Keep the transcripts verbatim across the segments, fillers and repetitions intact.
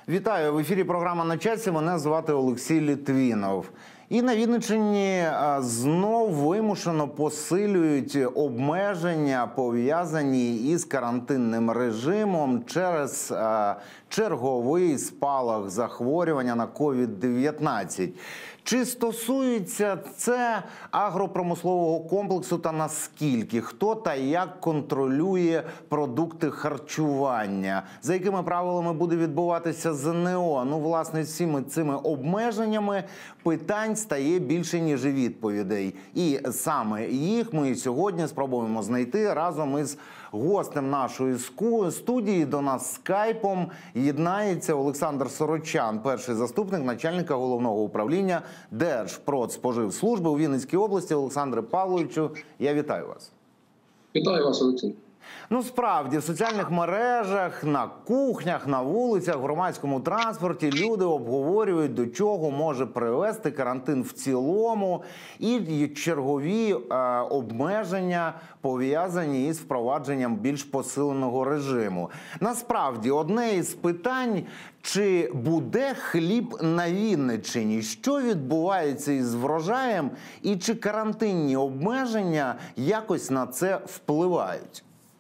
Вітаю! В ефірі програма «На часі». Мене звати Олексій Літвінов. І на Вінниччині знов вимушено посилюють обмеження, пов'язані із карантинним режимом через черговий спалах захворювання на ковід дев'ятнадцять. Чи стосується це агропромислового комплексу та наскільки? Хто та як контролює продукти харчування? За якими правилами буде відбуватися ЗНО? Ну, власне, всіми цими обмеженнями питань стає більше, ніж відповідей. І саме їх ми сьогодні спробуємо знайти разом із гостем нашої студії. До нас скайпом єднається Олександр Сорочан, перший заступник начальника головного управління Держпродспоживслужби у Вінницькій області. Олександре Павловичу, я вітаю вас. Вітаю вас, Олексій. Ну, справді, в соціальних мережах, на кухнях, на вулицях, в громадському транспорті люди обговорюють, до чого може привести карантин в цілому і чергові е, обмеження, пов'язані із впровадженням більш посиленого режиму. Насправді, одне із питань, чи буде хліб на Вінниччині? Що відбувається із врожаєм і чи карантинні обмеження якось на це впливають?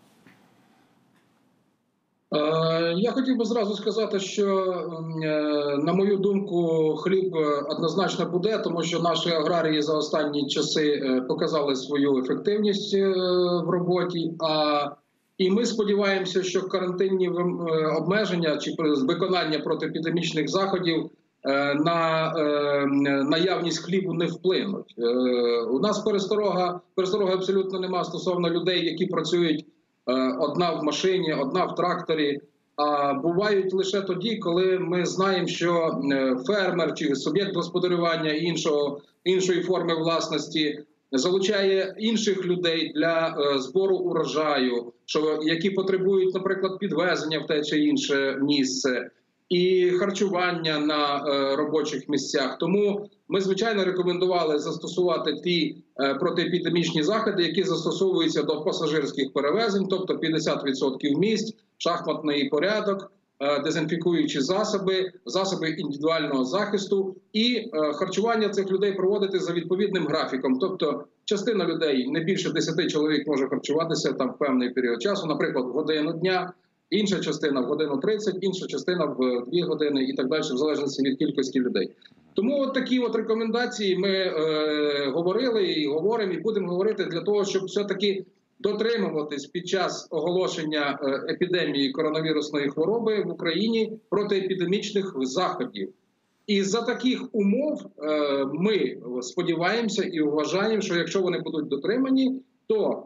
Я хотів би зразу сказати, що, на мою думку, хліб однозначно буде, тому що наші аграрії за останні часи показали свою ефективність в роботі. А і ми сподіваємося, що карантинні обмеження чи виконання протиепідемічних заходів на наявність хлібу не вплинуть. У нас пересторога, перестороги абсолютно нема стосовно людей, які працюють одна в машині, одна в тракторі, а бувають лише тоді, коли ми знаємо, що фермер чи суб'єкт господарювання іншого, іншої форми власності залучає інших людей для збору урожаю, що, які потребують, наприклад, підвезення в те чи інше місце, і харчування на е, робочих місцях. Тому ми, звичайно, рекомендували застосувати ті е, протиепідемічні заходи, які застосовуються до пасажирських перевезень, тобто п'ятдесят відсотків місць, шахматний порядок, е, дезінфікуючі засоби, засоби індивідуального захисту і е, харчування цих людей проводити за відповідним графіком. Тобто частина людей, не більше десяти чоловік може харчуватися там в певний період часу, наприклад, в годину дня, інша частина в годину тридцять, інша частина в дві години і так далі, в залежності від кількості людей. Тому от такі от рекомендації ми е, говорили і говоримо, і будемо говорити для того, щоб все-таки дотримуватись під час оголошення е, епідемії коронавірусної хвороби в Україні протиепідемічних заходів. І за таких умов е, ми сподіваємося і вважаємо, що якщо вони будуть дотримані, то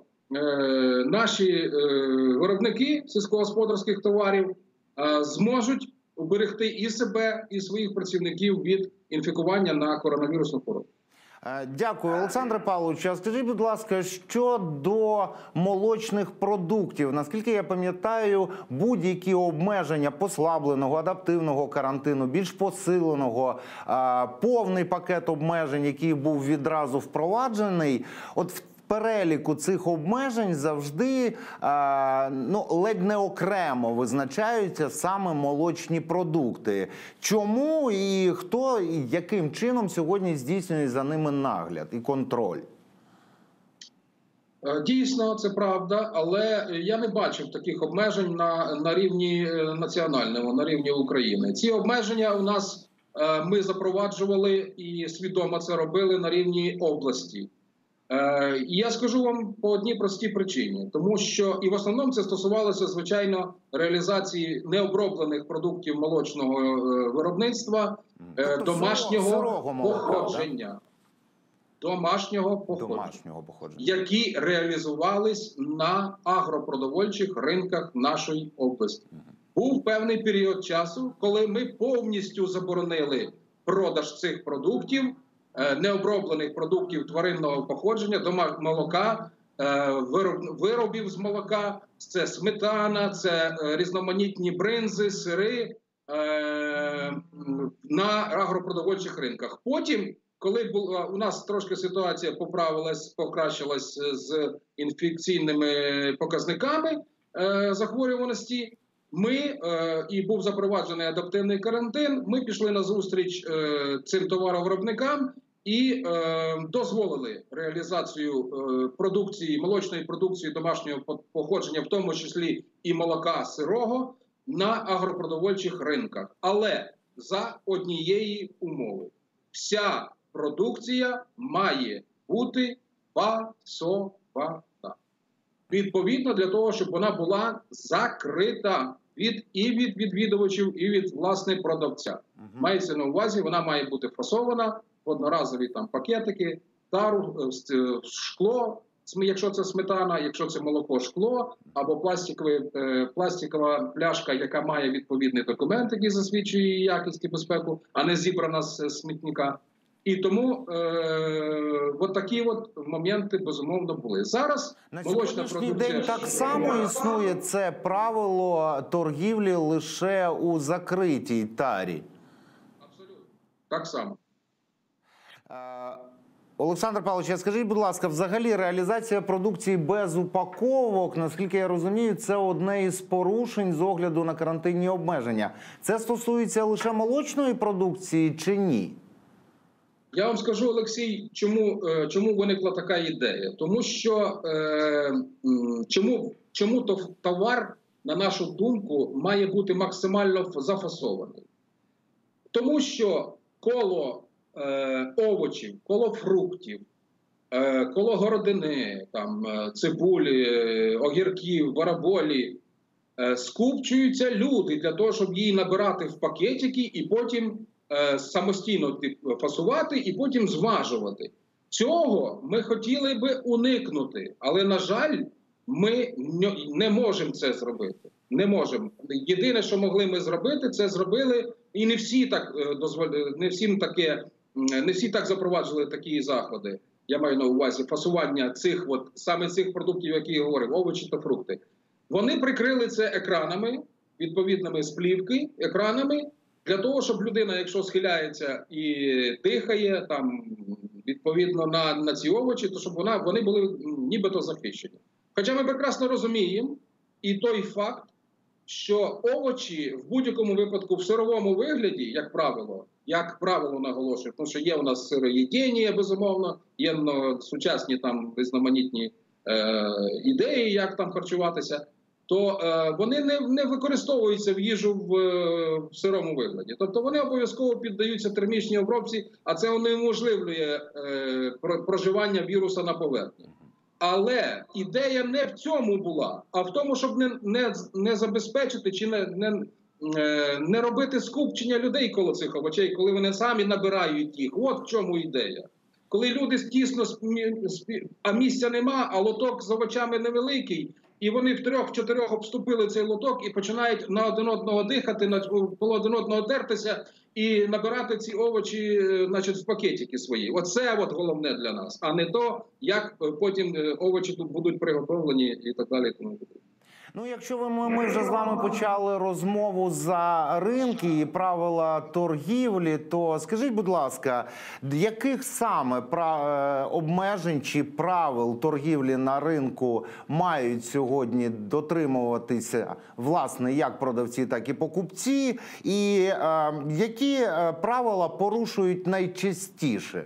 наші виробники сільськогосподарських товарів зможуть уберегти і себе, і своїх працівників від інфікування на коронавірусну хворобу. Дякую, Олександре Павловичу. Скажіть, будь ласка, щодо молочних продуктів. Наскільки я пам'ятаю, будь-які обмеження послабленого, адаптивного карантину, більш посиленого, повний пакет обмежень, який був відразу впроваджений, от в переліку цих обмежень завжди а, ну, ледь не окремо визначаються саме молочні продукти. Чому і хто, і яким чином сьогодні здійснює за ними нагляд і контроль? Дійсно, це правда, але я не бачив таких обмежень на, на рівні національному, на рівні України. Ці обмеження у нас ми запроваджували і свідомо це робили на рівні області. І я скажу вам по одній простій причині, тому що і в основному це стосувалося, звичайно, реалізації необроблених продуктів молочного виробництва, тобто домашнього сирого походження, домашнього походження, домашнього походження, які реалізувались на агропродовольчих ринках нашої області. Був певний період часу, коли ми повністю заборонили продаж цих продуктів, необроблених продуктів тваринного походження, до молока, виробів з молока, це сметана, це різноманітні бринзи, сири на агропродовольчих ринках. Потім, коли була, у нас трошки ситуація поправилась, покращилась з інфекційними показниками захворюваності, ми, е, і був запроваджений адаптивний карантин, ми пішли на зустріч е, цим товаровиробникам і е, дозволили реалізацію е, продукції, молочної продукції домашнього походження, в тому числі і молока сирого, на агропродовольчих ринках. Але за однієї умови. Вся продукція має бути фасована. Відповідно, для того, щоб вона була закрита від, і від відвідувачів, і від, власне, продавця. Uh-huh. Мається на увазі, вона має бути фасована, одноразові там пакетики, тару, шкло, якщо це сметана, якщо це молоко, шкло, або пластикові, пластикова пляшка, яка має відповідний документ, який засвідчує її якість і безпеку, а не зібрана з смітника. І тому е, от такі от моменти, безумовно, були. Зараз на молочна сьогоднішній продукція... день так само існує це правило торгівлі лише у закритій тарі. Абсолютно. Так само. Олександр Павлович, скажіть, будь ласка, взагалі реалізація продукції без упаковок, наскільки я розумію, це одне із порушень з огляду на карантинні обмеження. Це стосується лише молочної продукції чи ні? Я вам скажу, Олексій, чому, чому виникла така ідея. Тому що е, чому, чому товар, на нашу думку, має бути максимально зафасований. Тому що коло е, овочів, коло фруктів, е, коло городини, там, цибулі, огірків, бараболі, е, скупчуються люди для того, щоб її набирати в пакетики і потім самостійно фасувати і потім зважувати. Цього ми хотіли би уникнути, але, на жаль, ми не можемо це зробити. Не можемо. Єдине, що могли ми зробити, це зробили, і не всі так дозволяли, не всім таке, не всі так запроваджували такі заходи. Я маю на увазі фасування цих от саме цих продуктів, які я говорив, овочі та фрукти. Вони прикрили це екранами, відповідними з плівки, екранами. Для того, щоб людина, якщо схиляється і дихає, там, відповідно на, на ці овочі, то щоб вона, вони були нібито захищені. Хоча ми прекрасно розуміємо і той факт, що овочі в будь-якому випадку в сировому вигляді, як правило, як правило наголошую, тому що є у нас сироїдіння, безумовно, є ну, сучасні там різноманітні е, ідеї, як там харчуватися, то е, вони не, не використовуються в їжу в, в сирому вигляді. Тобто вони обов'язково піддаються термічній обробці, а це унеможливлює е, проживання віруса на поверхні. Але ідея не в цьому була, а в тому, щоб не, не, не забезпечити чи не, не, не робити скупчення людей коло цих овочей, коли вони самі набирають їх. От в чому ідея. Коли люди тісно, а місця нема, а лоток з овочами невеликий, і вони в трьох-чотирьох обступили цей лоток і починають на один одного дихати, на один одного тертися і набирати ці овочі, значить, в пакетики свої. Оце от головне для нас, а не то, як потім овочі тут будуть приготовлені і так далі. Ну, якщо ви, ми, ми вже з вами почали розмову за ринки і правила торгівлі, то скажіть, будь ласка, яких саме прав... обмежень чи правил торгівлі на ринку мають сьогодні дотримуватися, власне, як продавці, так і покупці, і е, які правила порушують найчастіше?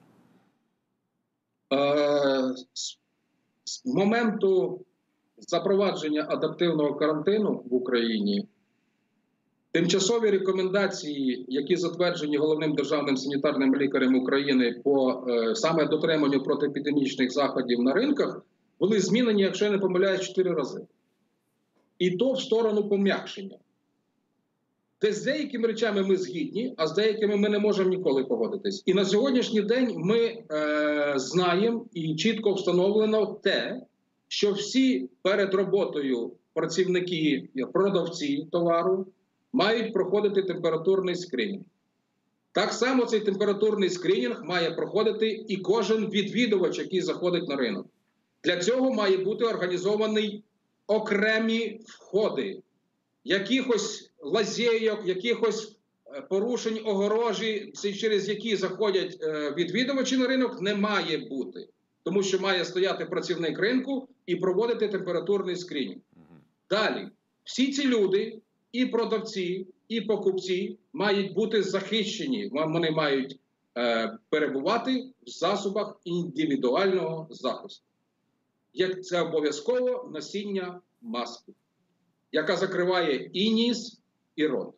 Е, з моменту запровадження адаптивного карантину в Україні, тимчасові рекомендації, які затверджені Головним державним санітарним лікарем України по е, саме дотриманню протиепідемічних заходів на ринках, були змінені, якщо я не помиляюсь, чотири рази. І то в сторону пом'якшення. Де з деякими речами ми згідні, а з деякими ми не можемо ніколи погодитись. І на сьогоднішній день ми е, знаємо і чітко встановлено те, що всі перед роботою працівники, продавці товару мають проходити температурний скринінг. Так само цей температурний скринінг має проходити і кожен відвідувач, який заходить на ринок. Для цього має бути організований окремі входи. Якихось лазейок, якихось порушень огорожі, через які заходять відвідувачі на ринок, не має бути. Тому що має стояти працівник ринку і проводити температурний скринінг. Далі. всі ці люди, і продавці, і покупці, мають бути захищені. Вони мають е, перебувати в засобах індивідуального захисту. Як це обов'язково носіння маски, яка закриває і ніс, і рот.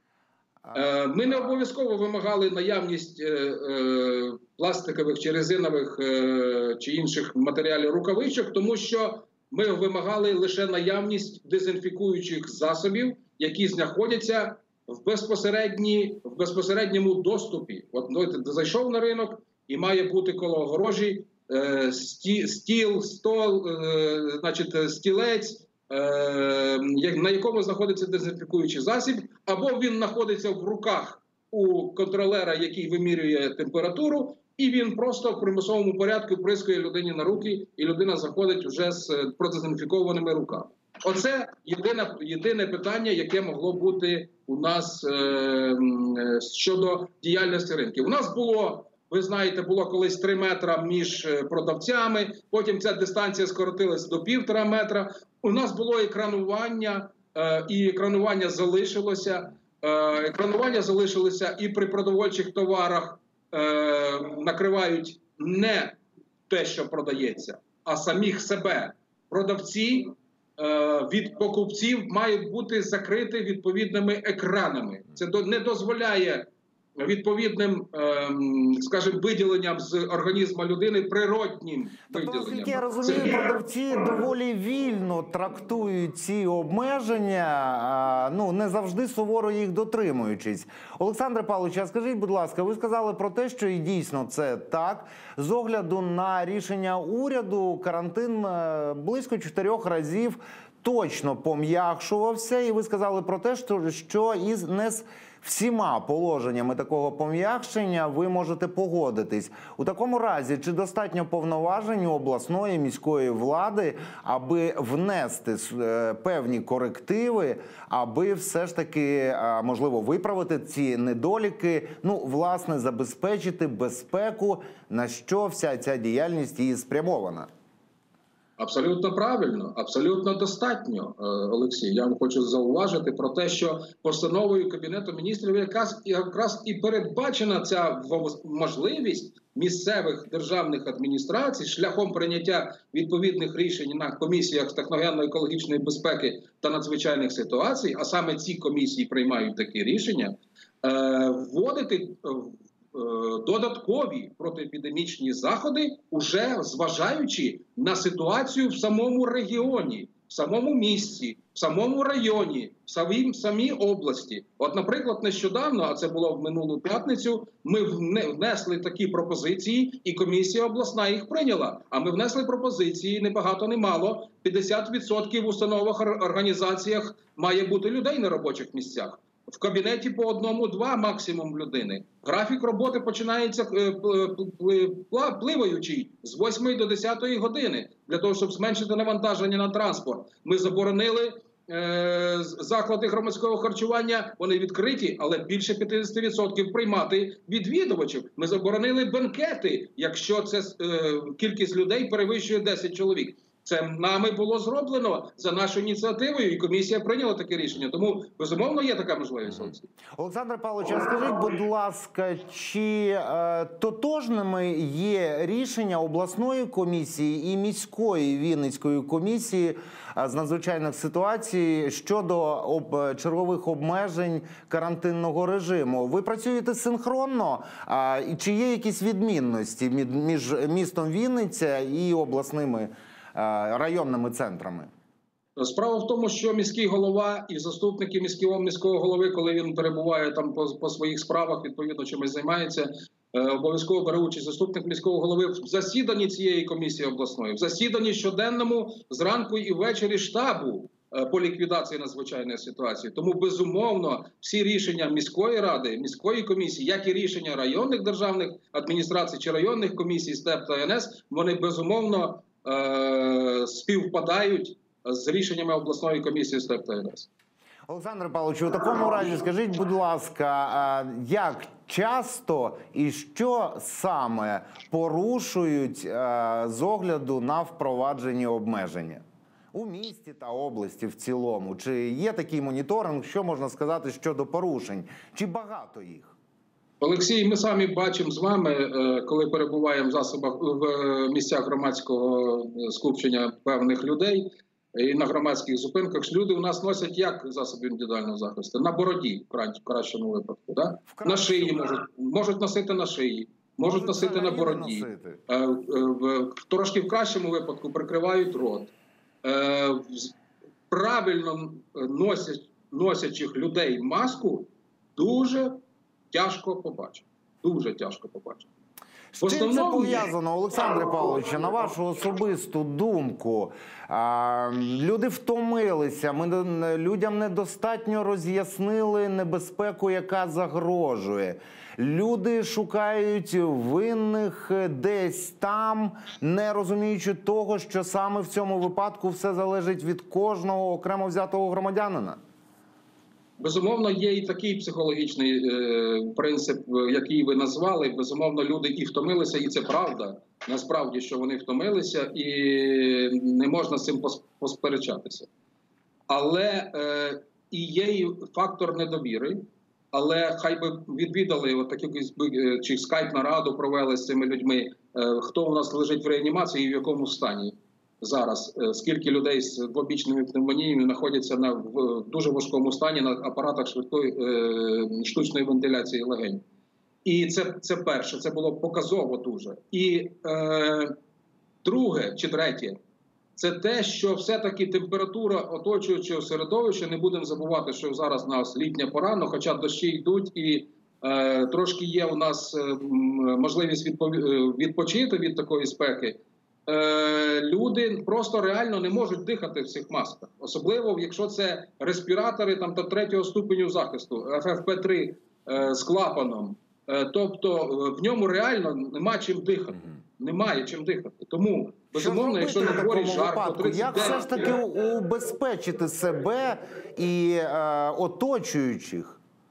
Е, ми не обов'язково вимагали наявність е, е, пластикових чи резинових е, чи інших матеріалів рукавичок, тому що ми вимагали лише наявність дезінфікуючих засобів, які знаходяться в, безпосередні, в безпосередньому доступі. От ну, ти зайшов на ринок і має бути коло огорожі е, сті, стіл, стол, е, значить, стілець, е, на якому знаходиться дезінфікуючий засіб, або він знаходиться в руках у контролера, який вимірює температуру, і він просто в примусовому порядку прискує людині на руки, і людина заходить вже з продезінфікованими руками. Оце єдине, єдине питання, яке могло бути у нас е, щодо діяльності ринків. У нас було, ви знаєте, було колись три метра між продавцями, потім ця дистанція скоротилась до півтора метра. У нас було екранування, е, і екранування залишилося. Е, екранування залишилося і при продовольчих товарах е, накривають не те, що продається, а самих себе. Продавці від покупців мають бути закриті відповідними екранами. Це не дозволяє відповідним, скажімо, виділенням з організму людини природнім виділенням. Тобто, наскільки я розумію, продавці доволі вільно трактують ці обмеження, ну, не завжди суворо їх дотримуючись. Олександре Павловичу, а скажіть, будь ласка, ви сказали про те, що і дійсно це так. З огляду на рішення уряду, карантин близько чотирьох разів точно пом'якшувався, і ви сказали про те, що із не з всіма положеннями такого пом'якшення ви можете погодитись. У такому разі, чи достатньо повноважень у обласної міської влади, аби внести певні корективи, аби все ж таки, можливо, виправити ці недоліки, ну, власне, забезпечити безпеку, на що вся ця діяльність її спрямована? Абсолютно правильно, абсолютно достатньо, Олексій. Я вам хочу зауважити про те, що постановою Кабінету міністрів якраз, якраз і передбачена ця можливість місцевих державних адміністрацій шляхом прийняття відповідних рішень на комісіях з техногенно-екологічної безпеки та надзвичайних ситуацій, а саме ці комісії приймають такі рішення, вводити додаткові протиепідемічні заходи, уже зважаючи на ситуацію в самому регіоні, в самому місті, в самому районі, в самій, в самій області. От, наприклад, нещодавно, а це було в минулу п'ятницю, ми внесли такі пропозиції, і комісія обласна їх прийняла. А ми внесли пропозиції, не багато, не мало, п'ятдесят відсотків в установах, організаціях має бути людей на робочих місцях. В кабінеті по одному-два максимум людини. Графік роботи починається пливаючий з восьмої до десятої години, для того, щоб зменшити навантаження на транспорт. Ми заборонили е, заклади громадського харчування, вони відкриті, але більше п'ятдесят відсотків приймати відвідувачів. Ми заборонили бенкети, якщо це е, кількість людей перевищує десять чоловік. Це нами було зроблено за нашою ініціативою, і комісія прийняла таке рішення. Тому, безумовно, є така можливість. Олександр Павлович, а скажіть, будь ласка, чи е, тотожними є рішення обласної комісії і міської Вінницької комісії е, з надзвичайних ситуацій щодо об, чергових обмежень карантинного режиму? Ви працюєте синхронно? А, і чи є якісь відмінності між містом Вінниця і обласними районними центрами? Справа в тому, що міський голова і заступники міського міського голови, коли він перебуває там по, по своїх справах, відповідно чимось займається, е, обов'язково бере участь заступник міського голови в засіданні цієї комісії обласної, в засіданні щоденному зранку і ввечері штабу е, по ліквідації надзвичайної ситуації. Тому, безумовно, всі рішення міської ради, міської комісії, як і рішення районних державних адміністрацій чи районних комісій СТЕП та ЕНС, вони, безумовно, співпадають з рішеннями обласної комісії СТЕП та ЕНС. Олександр Павлович, у такому разі скажіть, будь ласка, як часто і що саме порушують з огляду на впроваджені обмеження у місті та області в цілому? Чи є такий моніторинг? Що можна сказати щодо порушень? Чи багато їх? Олексій, ми самі бачимо з вами, коли перебуваємо в засобах в місцях громадського скупчення певних людей і на громадських зупинках, що люди у нас носять як засоби індивідуального захисту? На бороді, в кращому випадку. Да? В на шиї можуть, можуть носити на шиї, можуть, можуть носити на бороді. Носити. Трошки в кращому випадку прикривають рот. Правильно носять, носячих людей маску дуже тяжко побачити. Дуже тяжко побачити. З чим це пов'язано, Олександре Павловичу, на вашу особисту думку? А, люди втомилися, ми людям недостатньо роз'яснили небезпеку, яка загрожує. Люди шукають винних десь там, не розуміючи того, що саме в цьому випадку все залежить від кожного окремо взятого громадянина. Безумовно, є і такий психологічний е, принцип, який ви назвали. Безумовно, люди і втомилися, і це правда. Насправді, що вони втомилися, і не можна з цим посперечатися. Але е, і є і фактор недовіри. Але хай би відвідали от такі, чи скайп-нараду провели з цими людьми, е, хто у нас лежить в реанімації і в якому стані зараз, скільки людей з двобічними пневмоніями знаходяться на, в дуже важкому стані на апаратах швидкої е, штучної вентиляції легень. І це, це перше, це було показово дуже. І е, друге чи третє, це те, що все-таки температура оточуючого середовища, не будемо забувати, що зараз у нас літня пора, но хоча дощі йдуть і е, трошки є у нас е, можливість відпо, відпочити від такої спеки, люди просто реально не можуть дихати в цих масках. Особливо, якщо це респіратори там, та третього ступеню захисту, еф еф пе три е, з клапаном. Е, тобто в ньому реально нема чим дихати. Немає чим дихати. Тому, безумовно, якщо на дворі жарко, тридцять як все ж таки убезпечити себе і е, оточуючих?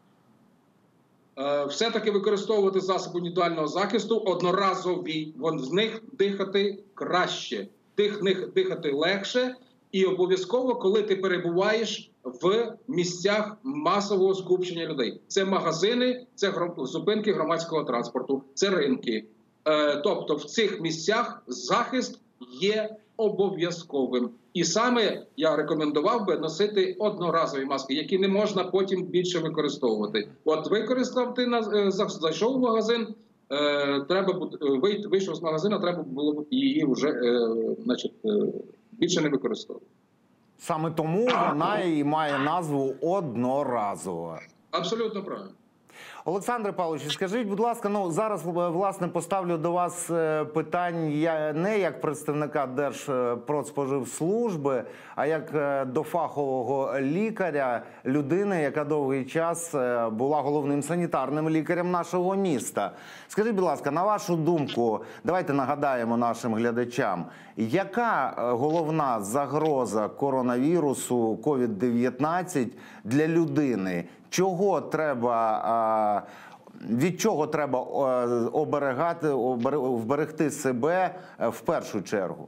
Все-таки використовувати засоби індивідуального захисту одноразові, з них дихати краще, тих них дихати легше, і обов'язково, коли ти перебуваєш в місцях масового скупчення людей. Це магазини, це зупинки громадського транспорту, це ринки. Тобто в цих місцях захист є обов'язковим. І саме я рекомендував би носити одноразові маски, які не можна потім більше використовувати. От використав ти, зайшов в магазин, е, треба вийшов з магазину, треба було її вже е, значить, е, більше не використовувати. Саме тому вона і має назву одноразова. Абсолютно правильно. Олександре Павловичу, скажіть, будь ласка, ну зараз, власне, поставлю до вас питань я не як представника Держпродспоживслужби, а як до фахового лікаря, людини, яка довгий час була головним санітарним лікарем нашого міста. Скажіть, будь ласка, на вашу думку, давайте нагадаємо нашим глядачам, яка головна загроза коронавірусу ковід дев'ятнадцять для людини? Чого треба, від чого треба оберегати, вберегти себе в першу чергу?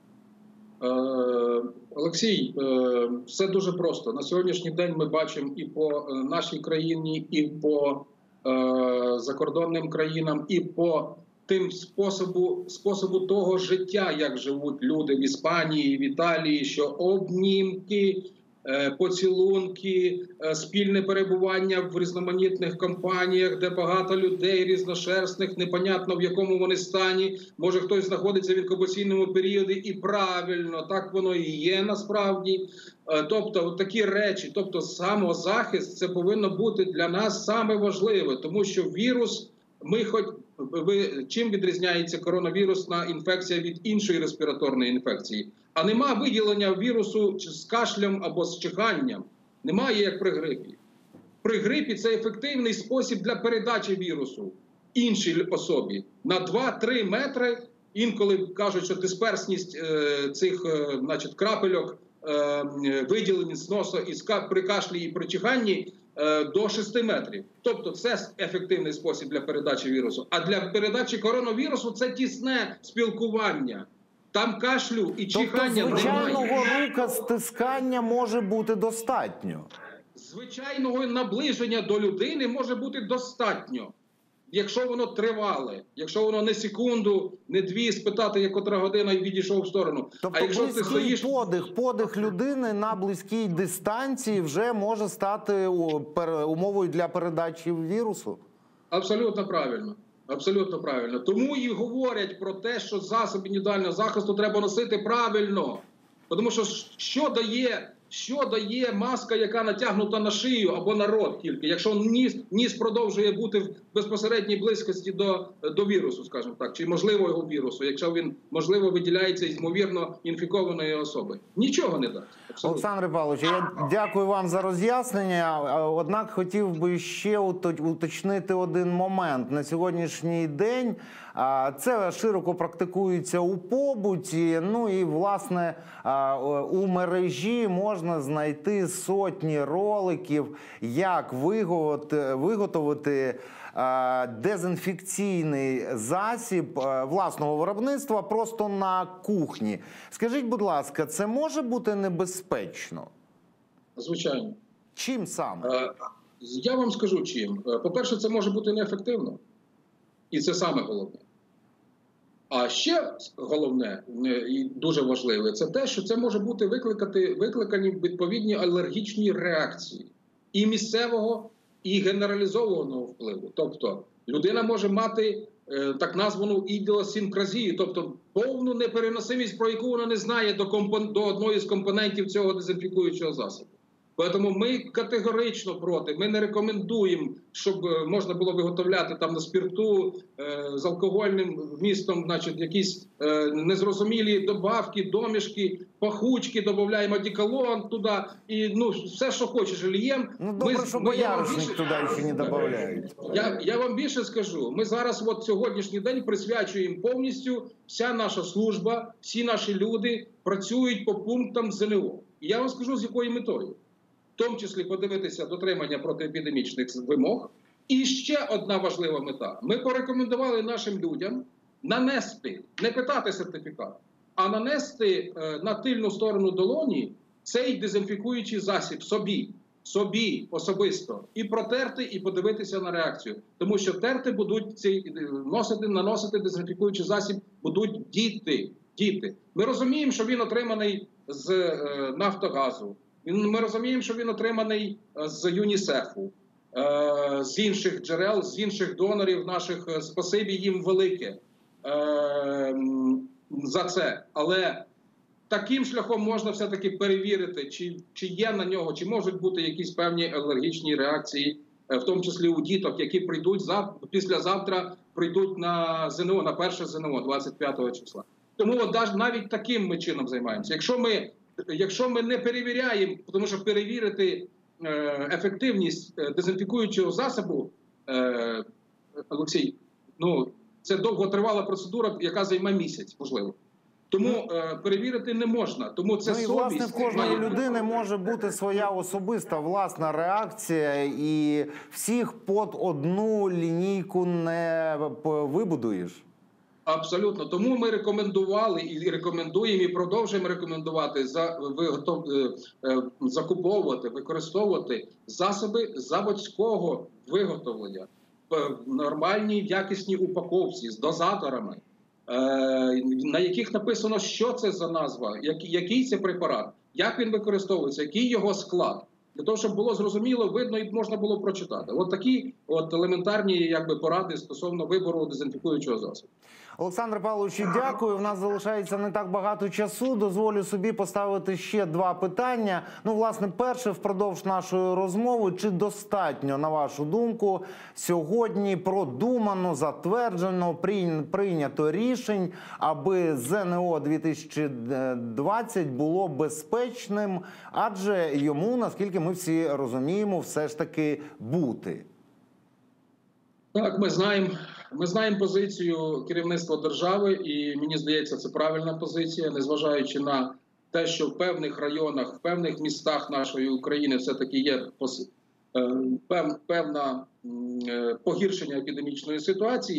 Олексій, все дуже просто. На сьогоднішній день ми бачимо і по нашій країні, і по закордонним країнам, і по тим способу, способу того життя, як живуть люди в Іспанії, в Італії, що обнімки, поцілунки, спільне перебування в різноманітних компаніях, де багато людей різношерстних, непонятно в якому вони стані. Може хтось знаходиться в інкубаційному періоді, і правильно, так воно і є насправді. Тобто такі речі, тобто самозахист, це повинно бути для нас саме важливе, тому що вірус, ми хоч ви чим відрізняється коронавірусна інфекція від іншої респіраторної інфекції? А нема виділення вірусу з кашлем або з чиханням. Немає, як при грипі. При грипі це ефективний спосіб для передачі вірусу іншій особі. На два-три метри, інколи кажуть, що дисперсність е, цих е, значить, крапельок, е, виділені з носа і при кашлі і при чиханні, до шести метрів. Тобто це ефективний спосіб для передачі вірусу. А для передачі коронавірусу це тісне спілкування. Там кашлю і чихання тобто, звичайного немає. рука стискання може бути достатньо? Звичайного наближення до людини може бути достатньо. Якщо воно тривале, якщо воно не секунду, не дві, спитати, як котра година і відійшов в сторону. Тобто а якщо близький ти стоїш... подих, подих людини на близькій дистанції вже може стати умовою для передачі вірусу? Абсолютно правильно. Абсолютно правильно. Тому і говорять про те, що засоби індивідуального захисту треба носити правильно. Тому що що дає... Що дає маска, яка натягнута на шию або на рот тільки, якщо ніс, ніс продовжує бути в безпосередній близькості до, до вірусу, скажімо так, чи можливого вірусу, якщо він, можливо, виділяється із, ймовірно, інфікованої особи. Нічого не дасть. Абсолютно. Олександре Павловичу, я дякую вам за роз'яснення, однак хотів би ще уточнити один момент. На сьогоднішній день це широко практикується у побуті, ну і, власне, у мережі можна знайти сотні роликів, як виготовити дезінфекційний засіб власного виробництва просто на кухні. Скажіть, будь ласка, це може бути небезпечно? Звичайно. Чим саме? Я вам скажу чим. По-перше, це може бути неефективно. І це саме головне. А ще головне і дуже важливе, це те, що це може бути викликати, викликані відповідні алергічні реакції і місцевого, і генералізованого впливу. Тобто людина може мати е, так названу ідіосинкразію, тобто повну непереносимість, про яку вона не знає до, компон... до одної з компонентів цього дезінфікуючого засобу. Тому ми категорично проти, ми не рекомендуємо, щоб можна було виготовляти там на спирту е, з алкогольним вмістом, значить, якісь е, незрозумілі добавки, домішки, пахучки, додаємо одеколон туди, і ну, все, що хочеш, лієм. Ну, добре, ми, що ми, бояришник більше... туди ще не додають. Я, я вам більше скажу, ми зараз от сьогоднішній день присвячуємо повністю, вся наша служба, всі наші люди працюють по пунктам ЗНО. І я вам скажу, з якою метою. В тому числі подивитися дотримання протиепідемічних вимог. І ще одна важлива мета. Ми порекомендували нашим людям нанести, не питати сертифікат, а нанести е, на тильну сторону долоні цей дезінфікуючий засіб собі, собі особисто, і протерти, і подивитися на реакцію. Тому що терти будуть, цей, носити, наносити дезінфікуючий засіб будуть діти. діти. Ми розуміємо, що він отриманий з е, Нафтогазу. Ми розуміємо, що він отриманий з ЮНІСЕФу, з інших джерел, з інших донорів наших. Спасибі їм велике за це. Але таким шляхом можна все-таки перевірити, чи, чи є на нього, чи можуть бути якісь певні алергічні реакції, в тому числі у діток, які прийдуть завтра, післязавтра прийдуть на ЗНО, на перше ЗНО двадцять п'ятого числа. Тому от навіть таким ми чином займаємося. Якщо ми Якщо ми не перевіряємо, тому що перевірити е, ефективність дезінфікуючого засобу, е, Олексій, ну, це довготривала процедура, яка займе місяць, можливо. Тому е, перевірити не можна. Тому це ну, і, власне, в кожної має... людини може бути своя особиста власна реакція, і всіх під одну лінійку не вибудуєш. Абсолютно. Тому ми рекомендували і рекомендуємо, і продовжуємо рекомендувати за виготов... закуповувати, використовувати засоби заводського виготовлення в нормальній якісній упаковці з дозаторами, на яких написано, що це за назва, який це препарат, як він використовується, який його склад. Для того, щоб було зрозуміло, видно і можна було прочитати. От такі от елементарні якби, поради стосовно вибору дезінфікуючого засобу. Олександр Павлович, дякую. У нас залишається не так багато часу. Дозволю собі поставити ще два питання. Ну, власне, перше, впродовж нашої розмови. Чи достатньо, на вашу думку, сьогодні продумано, затверджено, прийнято рішень, аби ЗНО дві тисячі двадцять було безпечним, адже йому, наскільки ми всі розуміємо, все ж таки бути? Так, ми знаємо, ми знаємо позицію керівництва держави, і мені здається, це правильна позиція, незважаючи на те, що в певних районах, в певних містах нашої України все-таки є певне погіршення епідемічної ситуації.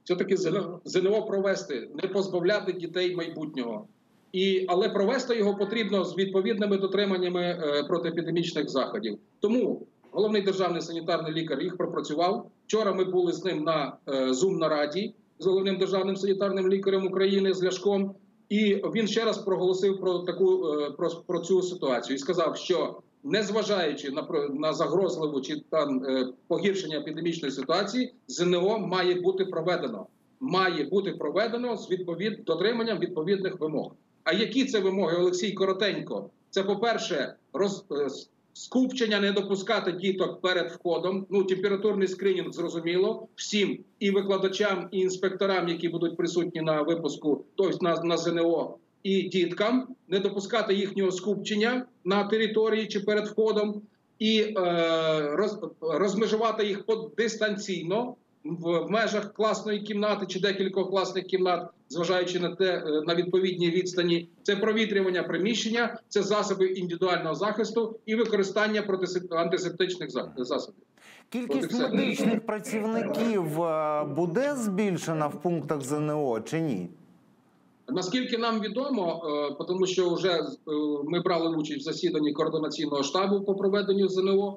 все-таки ЗНО провести, не позбавляти дітей майбутнього. І, але провести його потрібно з відповідними дотриманнями е, протиепідемічних заходів. Тому головний державний санітарний лікар їх пропрацював. Вчора ми були з ним на е, Zoom-нараді з головним державним санітарним лікарем України, з Ляшком. І він ще раз проголосив про, таку, е, про, про цю ситуацію і сказав, що незважаючи на, на загрозливу чи там, е, погіршення епідемічної ситуації, ЗНО має бути проведено. Має бути проведено з відповід... дотриманням відповідних вимог. А які це вимоги, Олексій, коротенько? Це, по-перше, роз... скупчення, не допускати діток перед входом. Ну, температурний скринінг, зрозуміло, всім, і викладачам, і інспекторам, які будуть присутні на випуску, тобто на, на ЗНО, і діткам, не допускати їхнього скупчення на території чи перед входом, і е, роз... розмежувати їх дистанційно, в межах класної кімнати чи декількох класних кімнат, зважаючи на те, на відповідні відстані. Це провітрювання приміщення, це засоби індивідуального захисту і використання проти антисептичних засобів. Кількість медичних працівників буде збільшена в пунктах ЗНО чи ні? Наскільки нам відомо, тому що вже ми брали участь в засіданні координаційного штабу по проведенню ЗНО,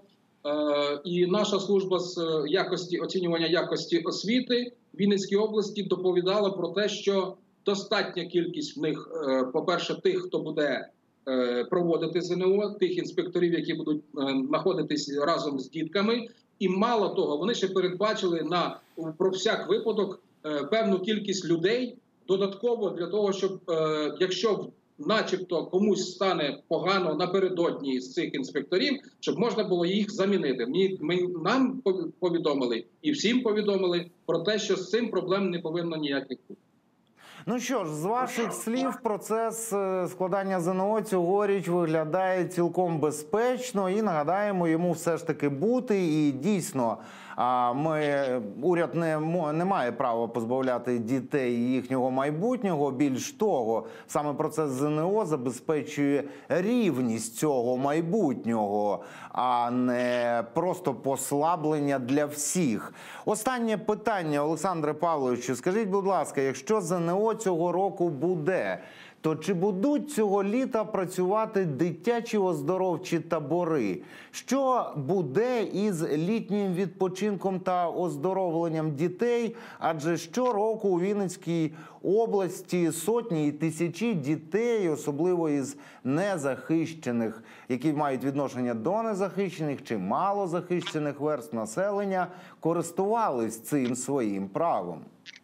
і наша служба з якості оцінювання якості освіти в Вінницькій області доповідала про те, що достатня кількість в них, по-перше, тих, хто буде проводити ЗНО, тих інспекторів, які будуть знаходитись разом з дітками. І мало того, вони ще передбачили на, про всяк випадок певну кількість людей додатково для того, щоб, якщо начебто комусь стане погано напередодні з цих інспекторів, щоб можна було їх замінити. Ми, ми, нам повідомили і всім повідомили про те, що з цим проблем не повинно ніяких бути. Ну що ж, з ваших слів, процес складання ЗНО цьогоріч виглядає цілком безпечно і, нагадаємо, йому все ж таки бути. І дійсно, ми, уряд не, не має права позбавляти дітей їхнього майбутнього. Більш того, саме процес ЗНО забезпечує рівність цього майбутнього, а не просто послаблення для всіх. Останнє питання, Олександре Павловичу, скажіть, будь ласка, якщо ЗНО цього року буде, то чи будуть цього літа працювати дитячі оздоровчі табори? Що буде із літнім відпочинком та оздоровленням дітей? Адже щороку у Вінницькій області сотні і тисячі дітей, особливо із незахищених, які мають відношення до незахищених чи малозахищених верств населення, користувались цим своїм правом.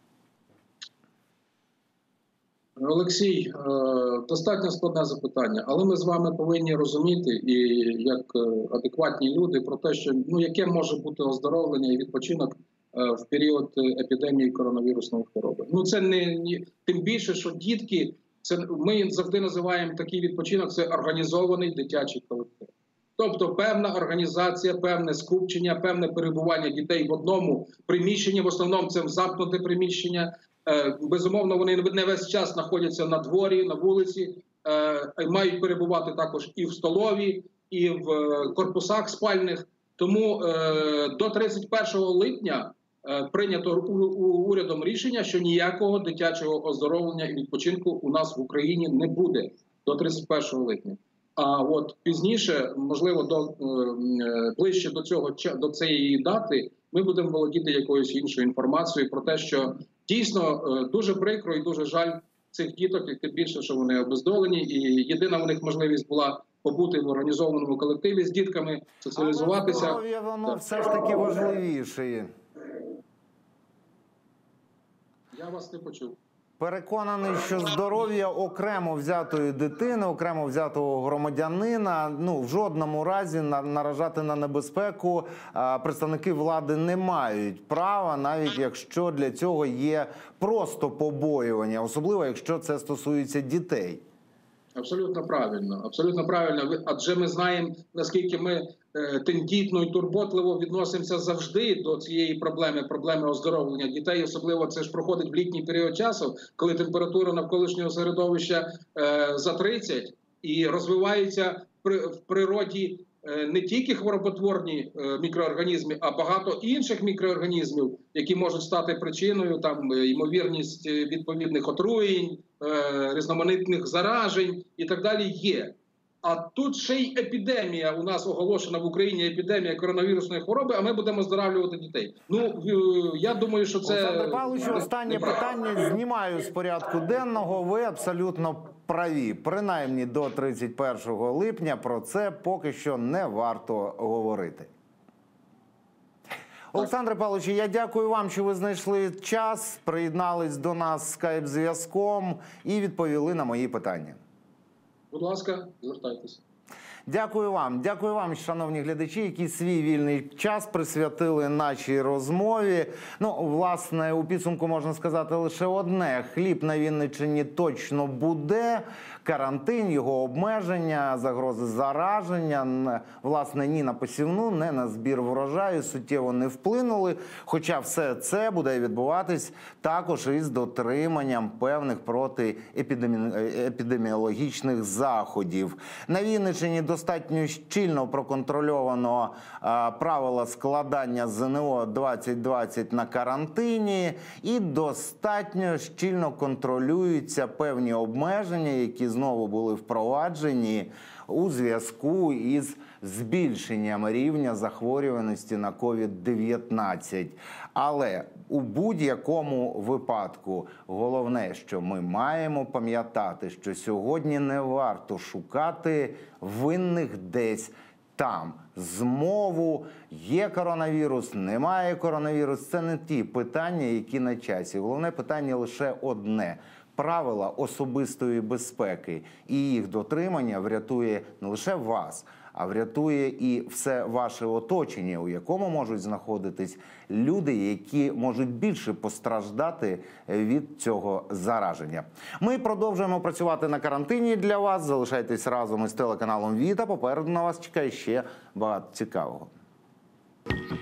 Олексій, достатньо складне запитання, але ми з вами повинні розуміти, і як адекватні люди, про те, що ну яке може бути оздоровлення і відпочинок в період епідемії коронавірусної хвороби. Ну це не, не тим більше, що дітки, це ми завжди називаємо такий відпочинок, це організований дитячий колектив. Тобто певна організація, певне скупчення, певне перебування дітей в одному приміщенні, в основному це замкнуте приміщення. Безумовно, вони не весь час знаходяться на дворі, на вулиці, мають перебувати також і в столові, і в корпусах спальних. Тому до тридцять першого липня прийнято урядом рішення, що ніякого дитячого оздоровлення і відпочинку у нас в Україні не буде до тридцять першого липня. А от пізніше, можливо, до, ближче до цього, до цієї дати, ми будемо володіти якоюсь іншою інформацією про те, що дійсно дуже прикро і дуже жаль цих діток, і тим більше, що вони обездолені. І єдина у них можливість була побути в організованому колективі з дітками, соціалізуватися. Але здоров'я, воно все ж таки важливіше. Я вас не почув. Переконаний, що здоров'я окремо взятої дитини, окремо взятого громадянина, ну, в жодному разі наражати на небезпеку представники влади не мають права, навіть якщо для цього є просто побоювання, особливо якщо це стосується дітей. Абсолютно правильно, абсолютно правильно. Адже ми знаємо, наскільки ми тендітно і турботливо відносимося завжди до цієї проблеми, проблеми оздоровлення дітей. Особливо це ж проходить в літній період часу, коли температура навколишнього середовища за тридцять і розвиваються в природі не тільки хвороботворні мікроорганізми, а багато інших мікроорганізмів, які можуть стати причиною, там ймовірність відповідних отруєнь, різноманітних заражень і так далі є. А тут ще й епідемія, у нас оголошена в Україні епідемія коронавірусної хвороби, а ми будемо оздоравлювати дітей. Ну, я думаю, що це... Олександр Павлович, останнє питання знімаю з порядку денного. Ви абсолютно праві. Принаймні до тридцять першого липня про це поки що не варто говорити. Олександре Павловичу, я дякую вам, що ви знайшли час, приєднались до нас скайп-зв'язком і відповіли на мої питання. Будь ласка, звертайтеся. Дякую вам. Дякую вам, шановні глядачі, які свій вільний час присвятили нашій розмові. Ну, власне, у підсумку можна сказати лише одне. Хліб на Вінниччині точно буде. Карантин, його обмеження, загрози зараження, власне, ні на посівну, ні на збір врожаю суттєво не вплинули. Хоча все це буде відбуватись також із дотриманням певних протиепідеміологічних заходів. На Вінниччині достатньо щільно проконтрольовано а, правила складання ЗНО двадцять двадцять на карантині і достатньо щільно контролюються певні обмеження, які знову були впроваджені у зв'язку із збільшенням рівня захворюваності на ковід дев'ятнадцять. Але у будь-якому випадку головне, що ми маємо пам'ятати, що сьогодні не варто шукати винних десь там. Змову, є коронавірус, немає коронавірус. Це не ті питання, які на часі. Головне питання лише одне. Правила особистої безпеки і їх дотримання врятує не лише вас, а врятує і все ваше оточення, у якому можуть знаходитись люди, які можуть більше постраждати від цього зараження. Ми продовжуємо працювати на карантині для вас. Залишайтесь разом із телеканалом Віта. Попереду на вас чекає ще багато цікавого.